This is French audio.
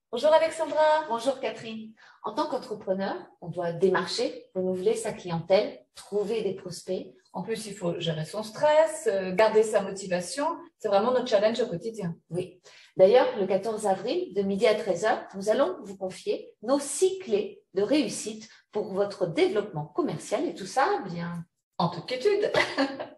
Bonjour Alexandra. Bonjour Catherine. En tant qu'entrepreneur, on doit démarcher, renouveler sa clientèle, trouver des prospects. En plus, il faut gérer son stress, garder sa motivation. C'est vraiment notre challenge au quotidien. Oui. D'ailleurs, le 14 avril, de midi à 13 heures, nous allons vous confier nos 6 clés de réussite pour votre développement commercial et tout ça bien En toute quiétude.